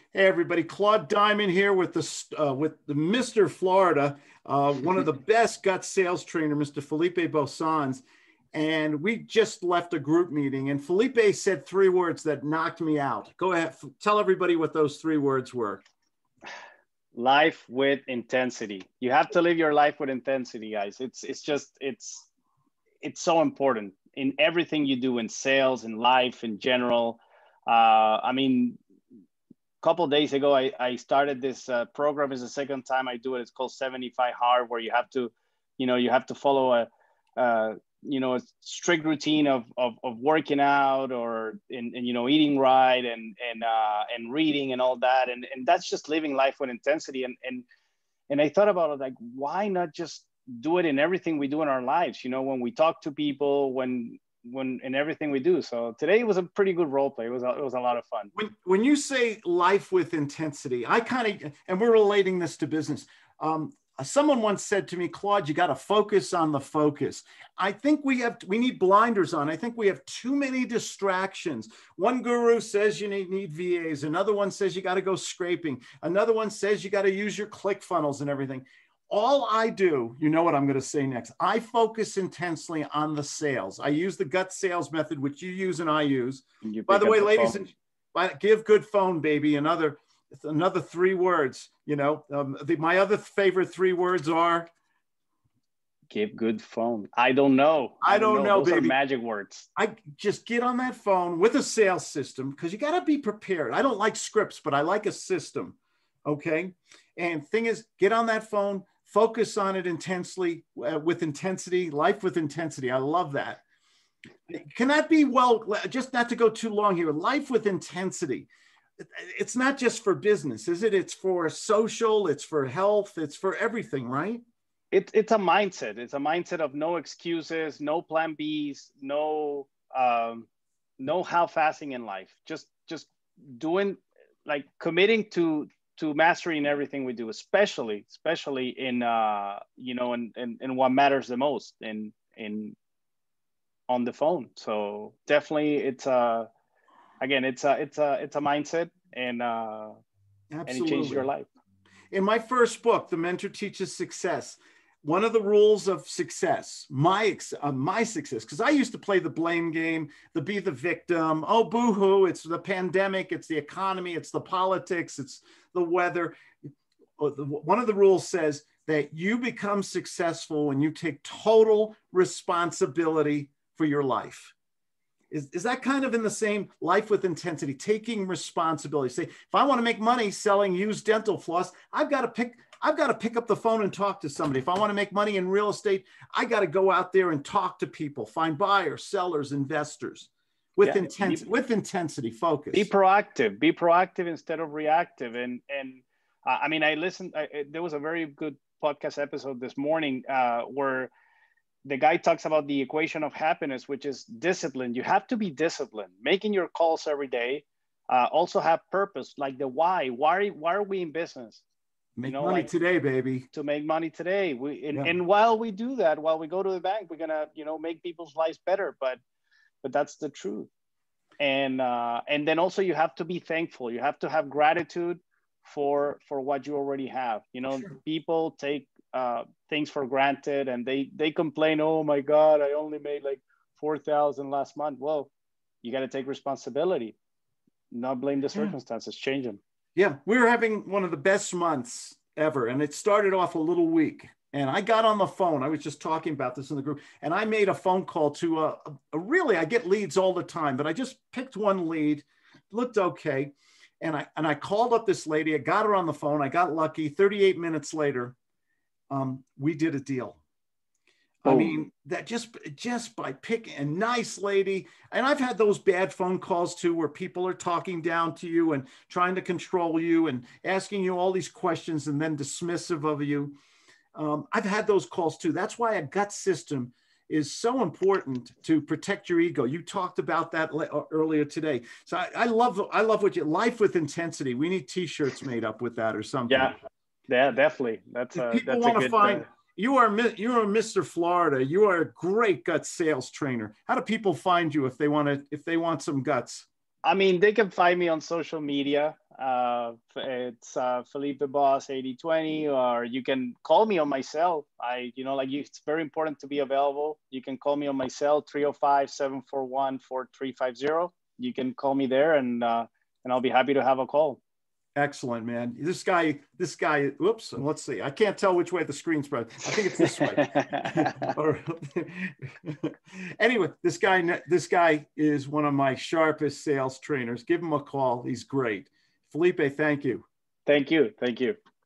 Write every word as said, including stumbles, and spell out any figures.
Hey everybody, Claude Diamond here with the uh, with the Mister Florida, uh, one of the best gut sales trainer, Mister Felipe Bosans, and we just left a group meeting. And Felipe said three words that knocked me out. Go ahead, tell everybody what those three words were. Life with intensity. You have to live your life with intensity, guys. It's it's just it's it's so important in everything you do in sales, in life, in general. Uh, I mean. Couple of days ago, I, I started this uh, program. Is the second time I do it. It's called seventy-five hard, where you have to, you know, you have to follow a, uh, you know, a strict routine of, of, of working out or, in, and, you know, eating right and, and, uh, and reading and all that. And, and that's just living life with intensity. And, and, and I thought about it, like, why not just do it in everything we do in our lives? You know, when we talk to people, when, when in everything we do. So today was a pretty good role play. It was a, it was a lot of fun. When when you say life with intensity, I kind of, and we're relating this to business. Um, someone once said to me, Claude, you got to focus on the focus. I think we have, we need blinders on. I think we have too many distractions. One guru says you need, need V As. Another one says you got to go scraping. Another one says you got to use your click funnels and everything. All I do, you know what I'm going to say next. I focus intensely on the sales. I use the gut sales method, which you use and I use. By the way, the ladies, and by, give good phone, baby. Another, another three words. You know, um, the, my other favorite three words are. Give good phone. I don't know. I, I don't, don't know, know Those baby. Are magic words. I just get on that phone with a sales system because you got to be prepared. I don't like scripts, but I like a system. Okay. And thing is, get on that phone. Focus on it intensely, uh, with intensity, life with intensity. I love that. Can that be, well, just not to go too long here, life with intensity. It's not just for business, is it? It's for social, it's for health, it's for everything, right? It, it's a mindset. It's a mindset of no excuses, no plan Bs, no, um, no half-assing in life. Just, just doing, like committing to, to mastering everything we do, especially, especially in, uh, you know, in, in, in what matters the most in, in, on the phone. So definitely it's a, again, it's a, it's a, it's a mindset and, uh, Absolutely. and it changes your life. In my first book, The Mentor Teaches Success, one of the rules of success, my, uh, my success, because I used to play the blame game, the be the victim. Oh, boo-hoo, it's the pandemic, it's the economy, it's the politics, it's the weather. One of the rules says that you become successful when you take total responsibility for your life. Is, is that kind of in the same life with intensity, taking responsibility? Say, if I want to make money selling used dental floss, I've got to pick, I've got to pick up the phone and talk to somebody. If I want to make money in real estate, I got to go out there and talk to people, find buyers, sellers, investors with yeah, intensity, be, with intensity, focus. Be proactive, be proactive instead of reactive. And, and uh, I mean, I listened, I, there was a very good podcast episode this morning uh, where the guy talks about the equation of happiness, which is discipline. You have to be disciplined, making your calls every day. Uh, also have purpose, like the why. Why, why are we in business? Make you know, money like, today, baby. To make money today. We and, yeah. and while we do that, while we go to the bank, we're gonna, you know, make people's lives better. But but that's the truth. And uh, and then also you have to be thankful. You have to have gratitude for for what you already have. You know, sure. People take uh, things for granted and they they complain, oh my God, I only made like four thousand last month. Well, you got to take responsibility, not blame the circumstances, yeah. Change them. Yeah, we were having one of the best months ever, and it started off a little weak. And I got on the phone. I was just talking about this in the group, and I made a phone call to a, a, a really, I get leads all the time, but I just picked one lead, looked okay. And I, and I called up this lady. I got her on the phone. I got lucky. thirty-eight minutes later, um, we did a deal. Oh. I mean, that just, just by picking a nice lady. And I've had those bad phone calls too, where people are talking down to you and trying to control you and asking you all these questions and then dismissive of you. Um, I've had those calls too. That's why a gut system is so important to protect your ego. You talked about that earlier today. So I, I love, I love what you, life with intensity. We need t-shirts made up with that or something. Yeah, yeah, definitely. That's if a, people that's want a to good, find, uh... you are, you are Mister Florida. You are a great gut sales trainer. How do people find you if they want to, if they want some guts? I mean, they can find me on social media. Uh, it's uh, Felipe Boss eighty twenty, or you can call me on my cell. I, you know, like you, it's very important to be available. You can call me on my cell, three oh five, seven four one, four three five zero. You can call me there, and uh, and I'll be happy to have a call. Excellent, man. This guy, this guy, whoops, let's see. I can't tell which way the screen's spread. I think it's this way. Or, anyway, this guy, this guy is one of my sharpest sales trainers. Give him a call. He's great. Felipe, thank you. Thank you. Thank you.